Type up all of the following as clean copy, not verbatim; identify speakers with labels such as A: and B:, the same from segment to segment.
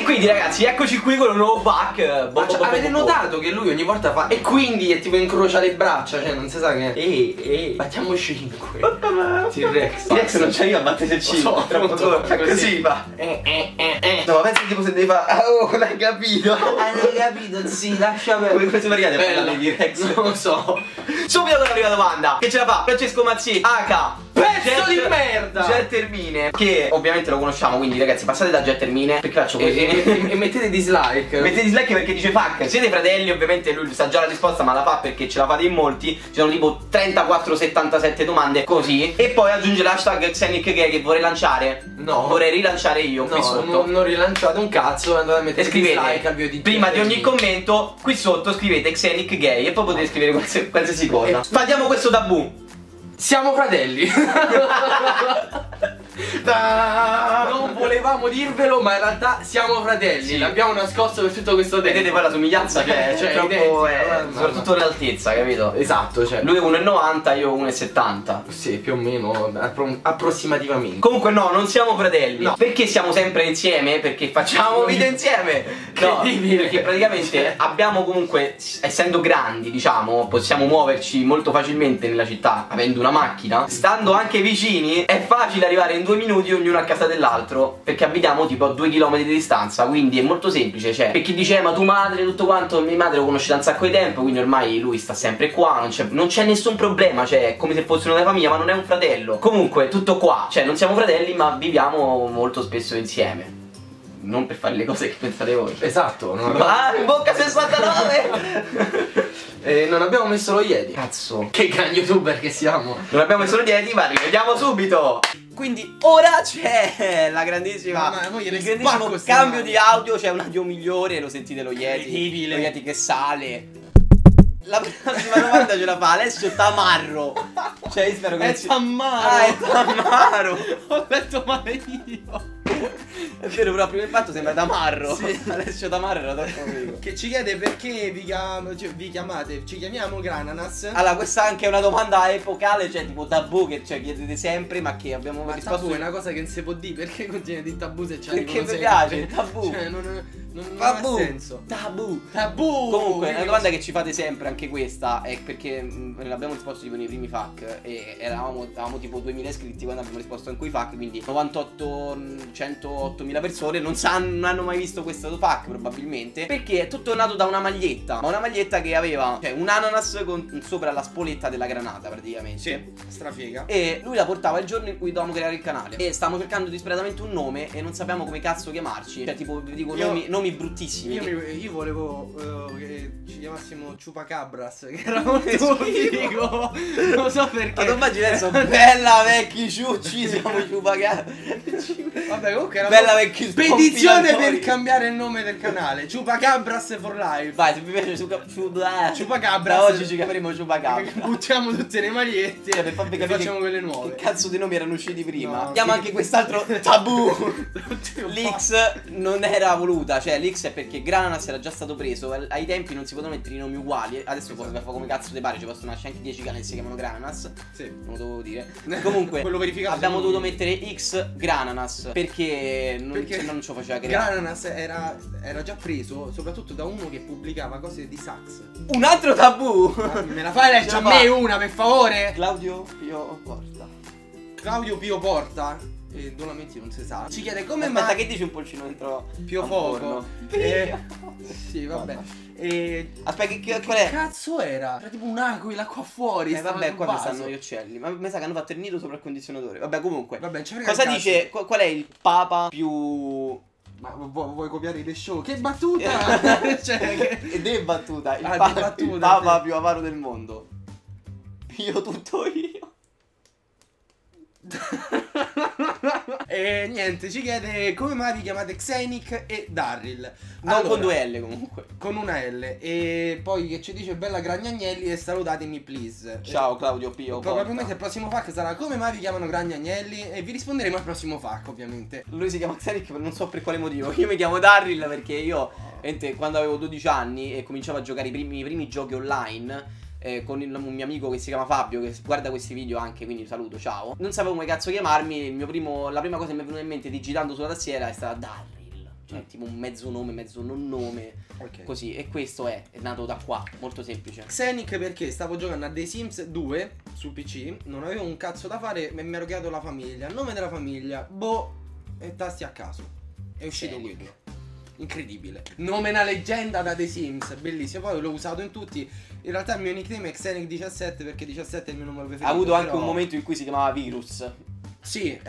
A: quindi ragazzi, eccoci qui con un nuovo pack.
B: Avete notato che lui ogni volta fa e quindi è tipo incrocia le braccia, cioè non si sa che. Facciamo 5. T-Rex.
A: T-Rex non c'è io a battere il 5.
B: Così
A: va.
B: No, ma pensi tipo se devi fare. Oh, l'hai capito?
A: Hai capito? Sì, lascia perdere. Come siamo arrivati a parlare di T-Rex?
B: Non lo so.
A: Subito con la prima domanda. Che ce la fa? Francesco Mazzi, H.
B: Pezzo di merda!
A: Jet Hermine, che ovviamente lo conosciamo, quindi ragazzi passate da Jet Hermine. Perché faccio così?
B: E mettete dislike.
A: Mettete dislike perché dice fuck. Siete fratelli, ovviamente lui sa già la risposta, ma la fa perché ce la fate in molti. Ci sono tipo 34-77 domande così. E poi aggiunge l'hashtag Xenic Gay che vorrei lanciare.
B: No.
A: Vorrei rilanciare io qui sotto.
B: Non rilanciate un cazzo, andate a mettere dislike al video di
A: prima di ogni commento qui sotto scrivete Xenic Gay e poi potete scrivere qualsiasi cosa. Sfatiamo questo tabù.
B: Siamo fratelli. Non volevamo dirvelo, ma in realtà siamo fratelli.
A: Sì.
B: L'abbiamo nascosto per tutto questo tempo.
A: Vedete poi la somiglianza cioè troppo soprattutto l'altezza, capito?
B: Esatto, cioè
A: lui è 1,90, io 1,70.
B: sì, più o meno, approssimativamente.
A: Comunque no, non siamo fratelli.
B: No.
A: Perché siamo sempre insieme? Perché facciamo video insieme. No, perché praticamente abbiamo comunque, essendo grandi, diciamo, possiamo muoverci molto facilmente nella città, avendo una macchina. Stando anche vicini è facile arrivare in 2 minuti ognuno a casa dell'altro, perché abitiamo tipo a 2 km di distanza. Quindi è molto semplice, cioè, per chi dice ma tu madre tutto quanto, mia madre lo conosce da un sacco di tempo, quindi ormai lui sta sempre qua, non c'è nessun problema, cioè è come se fosse una famiglia, ma non è un fratello. Comunque tutto qua, cioè non siamo fratelli ma viviamo molto spesso insieme. Non per fare le cose che pensate voi.
B: Esatto.
A: Ma in bocca 69.
B: Non abbiamo messo lo Yeti.
A: Cazzo,
B: che gran youtuber che siamo.
A: non abbiamo messo dietro, ma rivediamo subito. Quindi ora c'è la grandissima, il grandissimo cambio di audio, c'è un audio migliore, lo sentite lo Yeti, lo Yeti che sale. La prossima domanda ce la fa Alessio Tamarro. Cioè io spero che
B: è Tammaro.
A: Ah, è Tamarro.
B: Ho letto male io.
A: È vero, però prima impatto sembra Tamarro.
B: Sì.
A: Alessio Tamarro era troppo figo.
B: Che ci chiede perché vi chiamate, ci chiamiamo Grananas.
A: Allora, questa anche è una domanda epocale, cioè tipo tabù che cioè, chiedete sempre, ma che abbiamo risposto.
B: Tabù è una cosa che non si può dire, perché continui a dire tabù se c'è.
A: Perché mi piace, tabù.
B: Cioè, non ha senso.
A: Tabù.
B: Tabù.
A: Comunque, una domanda che ci fate sempre, anche questa, è perché l'abbiamo risposto tipo nei primi FAQ e avevamo tipo 2000 iscritti quando abbiamo risposto in quei FAQ, quindi 108.000 persone non hanno mai visto questo FAQ probabilmente, perché è tutto nato da una maglietta, ma una maglietta che aveva cioè un ananas con sopra la spoletta della granata praticamente.
B: Sì, strafiga.
A: E lui la portava il giorno in cui dovevamo creare il canale e stavamo cercando disperatamente un nome e non sapevamo come cazzo chiamarci. Cioè tipo vi dico nomi bruttissimi.
B: Io volevo che ci chiamassimo Chupacabras, che era molto figo. Non so perché.
A: Ma immagini adesso bella vecchi ciucci, siamo Chupacabras.
B: Vabbè, comunque era
A: bella vecchi
B: petizione per cambiare il nome del canale. Chupacabras for life.
A: Vai, se vi piace
B: Chupacabras.
A: Da oggi ci chiameremo Chupacabras.
B: Buttiamo tutte le magliette
A: per farvi capire
B: facciamo quelle nuove.
A: Che cazzo di nomi erano usciti prima.
B: No,
A: Chiama anche quest'altro tabù.
B: L'X
A: L'X non era voluta, cioè l'X è perché Grananas era già stato preso. Ai tempi non si potevano mettere i nomi uguali. Adesso puoi fare come cazzo ti pare, ci possono nascere anche 10 canali che si chiamano Grananas.
B: Sì.
A: Non lo dovevo dire. Comunque abbiamo dovuto mettere X Grananas perché non ce lo faceva creare.
B: Grananas era già preso soprattutto da uno che pubblicava cose di sax.
A: Un altro tabù.
B: Me la fai leggere a me una per favore?
A: Claudio Pio Porta.
B: Claudio Pio Porta. Dolomiti non si sa. Ci chiede come
A: Aspetta,
B: mai
A: che dici un polcino dentro
B: Pio Foco? Sì, vabbè.
A: Aspetta, qual
B: Che
A: è?
B: cazzo era? Era tipo un'aquila qua fuori.
A: Vabbè, qua mi stanno gli uccelli. Ma mi sa che hanno fatto il nido sopra il condizionatore. Vabbè, comunque.
B: Vabbè,
A: cosa dice? Qual è il papa più...
B: Ma vuoi copiare le show? Che battuta! Cioè,
A: Ed è battuta. Il
B: battuta,
A: papa più avaro del mondo. Io tutto io.
B: E niente, ci chiede come mai vi chiamate Xenic e Darryl.
A: Non
B: allora,
A: con 2 L comunque.
B: Con una L. E poi che ci dice bella Gragnagnelli e salutatemi please.
A: Ciao Claudio Pio.
B: Probabilmente il prossimo FAQ sarà come mai vi chiamano Gragnagnelli e vi risponderemo al prossimo FAQ ovviamente.
A: Lui si chiama Xenic non so per quale motivo. Io mi chiamo Darryl perché io quando avevo 12 anni e cominciavo a giocare i primi giochi online con un mio amico che si chiama Fabio, che guarda questi video anche, quindi saluto, ciao. Non sapevo come cazzo chiamarmi, la prima cosa che mi è venuta in mente digitando sulla tastiera è stata Darryl. cioè tipo un mezzo nome, mezzo non nome, così. E questo è nato da qua, molto semplice.
B: Xenic perché stavo giocando a The Sims 2 su PC, non avevo un cazzo da fare e mi ero creato la famiglia, nome della famiglia, boh, e tasti a caso. È uscito quello. Incredibile. Nome una leggenda da The Sims, bellissimo. Poi l'ho usato in tutti. In realtà il mio nickname è Xenic17 perché 17 è il mio numero preferito.
A: Ha avuto anche un momento in cui si chiamava Virus.
B: Sì,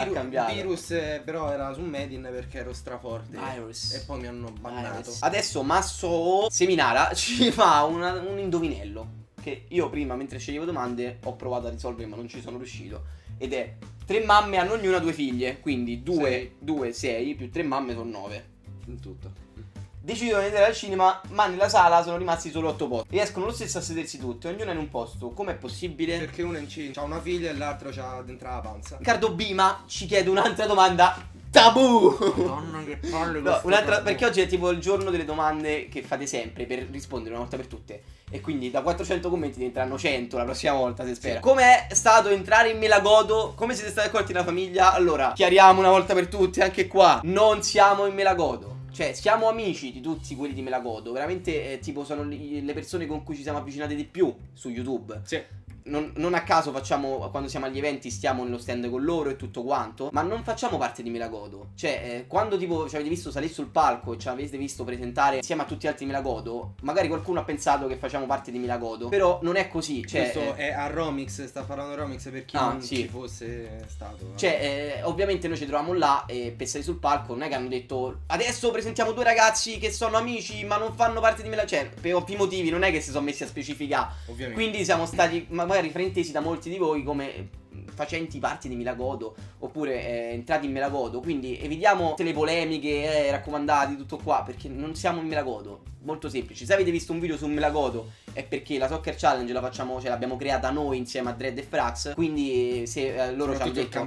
B: Virus però era su Medin perché ero straforte. Virus. E poi mi hanno bannato.
A: Virus. Adesso Masso Seminara ci fa un indovinello che io prima, mentre sceglievo domande, ho provato a risolvere ma non ci sono riuscito. Ed è: 3 mamme hanno ognuna 2 figlie, quindi 2, 6 più 3 mamme sono 9.
B: In tutto.
A: Decidono di andare al cinema, ma nella sala sono rimasti solo 8 posti. Riescono lo stesso a sedersi tutti, ognuno in un posto. Com'è possibile?
B: Perché uno è incinta, ha una figlia e l'altro c'ha dentro la panza.
A: Riccardo Bima ci chiede un'altra domanda tabù.
B: Madonna che palle.
A: No, un'altra, perché oggi è tipo il giorno delle domande che fate sempre per rispondere una volta per tutte. E quindi da 400 commenti diventeranno 100 la prossima volta, se spera. Com'è stato entrare in Melagodo? Come siete stati accolti nella famiglia? Allora, chiariamo una volta per tutte anche qua: non siamo in Melagodo. Cioè, siamo amici di tutti quelli di Melagodo. Veramente, tipo, sono le persone con cui ci siamo avvicinati di più su YouTube.
B: Sì.
A: Non a caso facciamo, quando siamo agli eventi, stiamo nello stand con loro e tutto quanto. Ma non facciamo parte di Melagodo. Cioè, quando tipo ci avete visto salire sul palco e ci avete visto presentare insieme a tutti gli altri Melagodo, magari qualcuno ha pensato che facciamo parte di Melagodo. Però non è così. Cioè,
B: questo è a Romix, sta parlando Romix per chi non ci fosse stato.
A: Cioè, ovviamente noi ci trovavamo là e per salire sul palco non è che hanno detto: adesso presentiamo 2 ragazzi che sono amici ma non fanno parte di Melagodo. Cioè, per ovvi motivi non è che si sono messi a specificare. Ovviamente. Quindi siamo stati magari fraintesi da molti di voi come facenti parte di Melagodo oppure entrati in Melagodo. Quindi evitiamo tutte le polemiche, raccomandati, tutto qua, perché non siamo in Melagodo. Molto semplice. Se avete visto un video su Melagodo è perché la Soccer Challenge la facciamo, cioè l'abbiamo creata noi insieme a Dread e Frax. Quindi se loro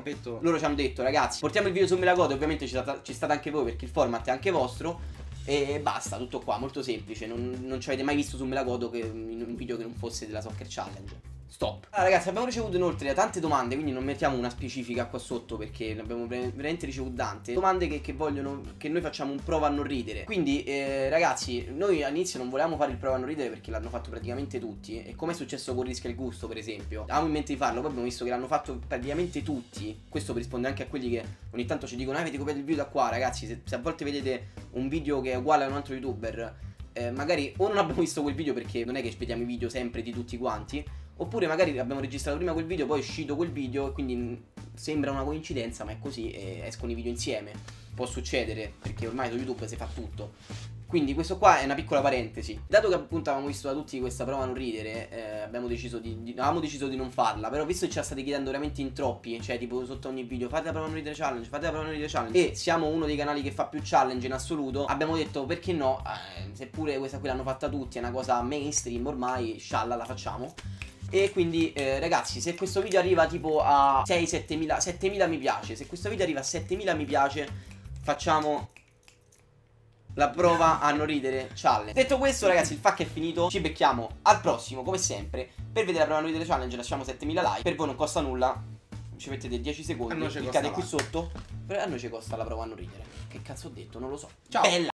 A: ci hanno detto ragazzi, portiamo il video su Melagodo, ovviamente ci state anche voi perché il format è anche vostro. E basta, tutto qua, molto semplice. Non ci avete mai visto su Melagodo in un video che non fosse della Soccer Challenge. Stop. Allora ragazzi, abbiamo ricevuto inoltre tante domande, quindi non mettiamo una specifica qua sotto perché ne abbiamo veramente ricevuto tante domande che vogliono che noi facciamo un prova a non ridere. Quindi ragazzi, noi all'inizio non volevamo fare il prova a non ridere perché l'hanno fatto praticamente tutti. E come è successo con Rischia il Gusto per esempio, avevamo in mente di farlo, poi abbiamo visto che l'hanno fatto praticamente tutti. Questo per rispondere anche a quelli che ogni tanto ci dicono: avete copiato il video da qua. Ragazzi, se a volte vedete un video che è uguale a un altro youtuber, magari o non abbiamo visto quel video perché non è che vediamo i video sempre di tutti quanti, oppure magari abbiamo registrato prima quel video, poi è uscito quel video e quindi sembra una coincidenza, ma è così e escono i video insieme. Può succedere perché ormai su YouTube si fa tutto. Quindi questo qua è una piccola parentesi. Dato che appunto avevamo visto da tutti questa prova a non ridere, avevamo deciso di non farla. Però visto che ci state chiedendo veramente in troppi, cioè tipo sotto ogni video: fate la prova a non ridere challenge, fate la prova a non ridere challenge, e siamo uno dei canali che fa più challenge in assoluto, abbiamo detto perché no, seppure questa qui l'hanno fatta tutti, è una cosa mainstream ormai, scialla, la facciamo. E quindi ragazzi, se questo video arriva tipo a 7.000 mi piace, se questo video arriva a 7.000 mi piace, facciamo la prova a non ridere challenge. Detto questo ragazzi, il FAQ è finito. Ci becchiamo al prossimo come sempre. Per vedere la prova a non ridere challenge lasciamo 7.000 like. Per voi non costa nulla, ci mettete 10 secondi, cliccate qui sotto. A noi ci costa la prova a non ridere. Che cazzo ho detto? Non lo so. Ciao. Bella.